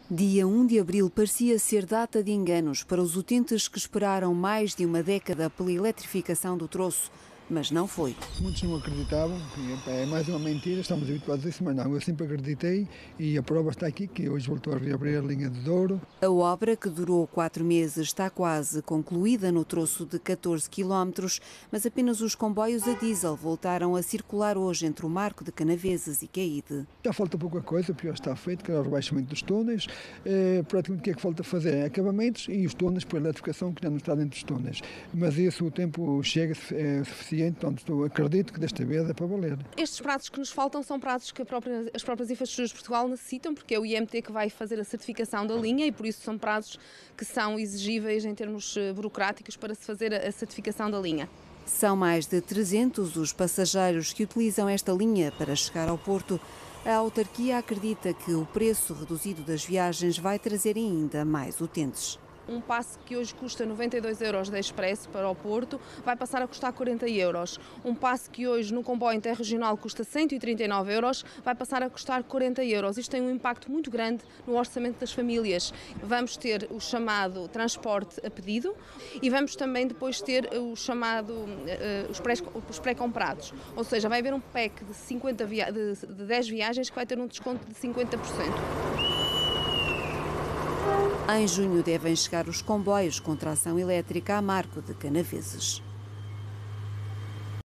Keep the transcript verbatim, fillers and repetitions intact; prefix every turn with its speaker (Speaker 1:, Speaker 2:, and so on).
Speaker 1: Dia um de abril parecia ser data de enganos para os utentes que esperaram mais de uma década pela eletrificação do troço, mas não foi.
Speaker 2: Muitos não acreditavam, é mais uma mentira, estamos habituados a isso, mas não, eu sempre acreditei e a prova está aqui, que hoje voltou a reabrir a linha de Douro.
Speaker 1: A obra, que durou quatro meses, está quase concluída no troço de catorze quilómetros, mas apenas os comboios a diesel voltaram a circular hoje entre o Marco de Canaveses e Caíde.
Speaker 2: Já falta pouca coisa, o pior está feito, que é o rebaixamento dos túneis. É, praticamente o que é que falta fazer? É acabamentos e os túneis por eletrificação, que já não está dentro dos túneis. Mas isso o tempo chega, é suficiente. Portanto, acredito que desta vez é para valer.
Speaker 3: Estes prazos que nos faltam são prazos que própria, as próprias infraestruturas de Portugal necessitam, porque é o I M T que vai fazer a certificação da linha e por isso são prazos que são exigíveis em termos burocráticos para se fazer a certificação da linha.
Speaker 1: São mais de trezentos os passageiros que utilizam esta linha para chegar ao Porto. A autarquia acredita que o preço reduzido das viagens vai trazer ainda mais utentes.
Speaker 3: Um passe que hoje custa noventa e dois euros de expresso para o Porto vai passar a custar quarenta euros. Um passe que hoje no comboio interregional custa cento e trinta e nove euros vai passar a custar quarenta euros. Isto tem um impacto muito grande no orçamento das famílias. Vamos ter o chamado transporte a pedido e vamos também depois ter o chamado uh, os pré-comprados. Ou seja, vai haver um pack de, cinquenta via de, de dez viagens que vai ter um desconto de cinquenta por cento.
Speaker 1: Em junho devem chegar os comboios com tração elétrica a Marco de Canaveses.